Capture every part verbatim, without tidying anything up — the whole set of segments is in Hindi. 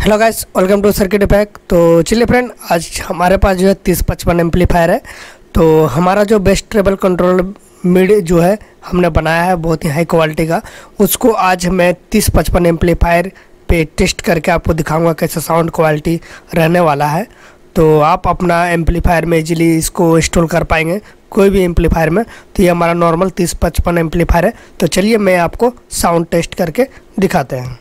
Hello guys, welcome to circuit pack. तो चलिए फ्रेंड, आज हमारे पास जो है तीस पचपन एम्पलीफायर है। तो हमारा जो बेस्ट ट्रेबल कंट्रोल मिड जो है हमने बनाया है बहुत ही हाई क्वालिटी का, उसको आज मैं तीस पचपन एम्पलीफायर पे टेस्ट करके आपको दिखाऊंगा कैसा साउंड क्वालिटी रहने वाला है। तो आप अपना एम्पलीफायर में इजीली इसको इंस्टॉल कर पाएंगे कोई भी एम्पलीफायर में। तो ये हमारा नॉर्मल तीस पचपन एम्पलीफायर है। तो चलिए मैं आपको साउंड टेस्ट करके दिखाते हैं।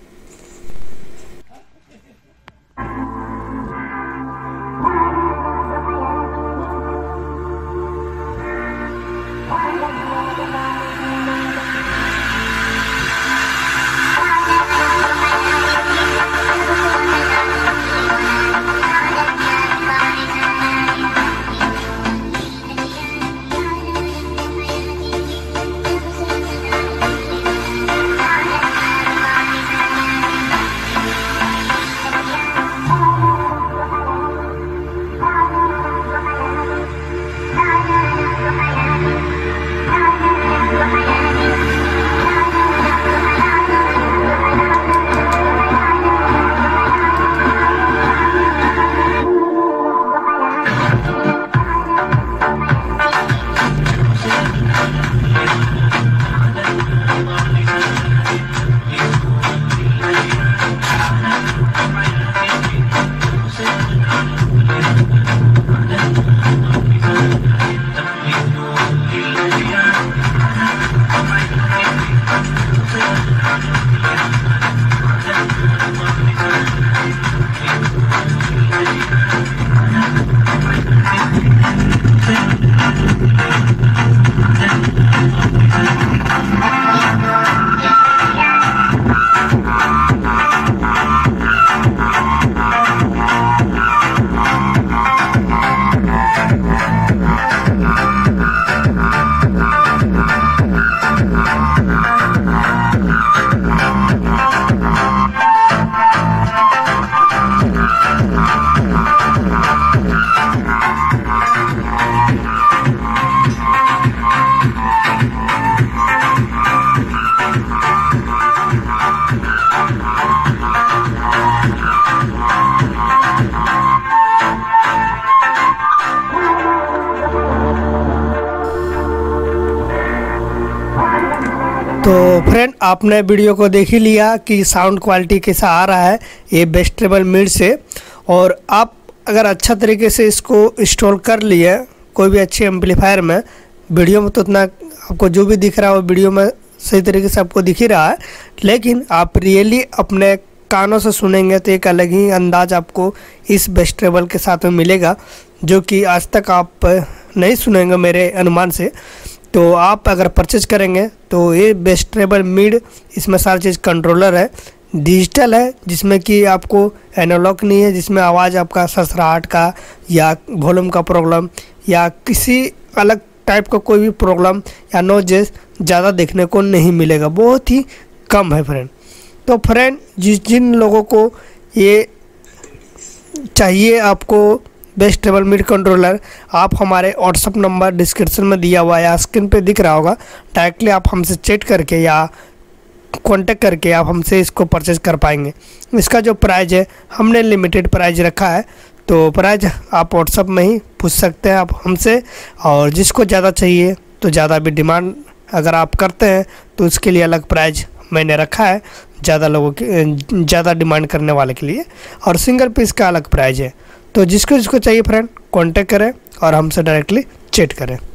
तो फ्रेंड, आपने वीडियो को देख ही लिया कि साउंड क्वालिटी कैसा आ रहा है ये बेस्ट ट्रेबल मिड से। और आप अगर अच्छा तरीके से इसको इंस्टॉल कर लिए कोई भी अच्छे एम्पलीफायर में, वीडियो में तो उतना आपको जो भी दिख रहा है वो वीडियो में सही तरीके से आपको दिख ही रहा है, लेकिन आप रियली अपने कानों से सुनेंगे तो एक अलग ही अंदाज आपको इस बेस्ट ट्रेबल के साथ में मिलेगा, जो कि आज तक आप नहीं सुनेंगे मेरे अनुमान से। तो आप अगर परचेज करेंगे तो ये बेस्ट ट्रेबल मिड, इसमें सारी चीज़ कंट्रोलर है, डिजिटल है, जिसमें कि आपको एनालॉग नहीं है, जिसमें आवाज़ आपका ससराहट का या वॉल्यूम का प्रॉब्लम या किसी अलग टाइप का कोई भी प्रॉब्लम या नॉइज़ ज़्यादा देखने को नहीं मिलेगा, बहुत ही कम है फ्रेंड। तो फ्रेंड, जिस जिन लोगों को ये चाहिए आपको बेस्ट ट्रेबल मिड कंट्रोलर, आप हमारे व्हाट्सअप नंबर डिस्क्रिप्शन में दिया हुआ या स्क्रीन पे दिख रहा होगा, डायरेक्टली आप हमसे चैट करके या कांटेक्ट करके आप हमसे इसको परचेज कर पाएंगे। इसका जो प्राइस है हमने लिमिटेड प्राइस रखा है, तो प्राइस आप व्हाट्सअप में ही पूछ सकते हैं आप हमसे। और जिसको ज़्यादा चाहिए तो ज़्यादा भी डिमांड अगर आप करते हैं तो उसके लिए अलग प्राइस मैंने रखा है, ज़्यादा लोगों के ज़्यादा डिमांड करने वाले के लिए, और सिंगल पीस का अलग प्राइस है। तो जिसको जिसको चाहिए फ्रेंड कांटेक्ट करें और हमसे डायरेक्टली चैट करें।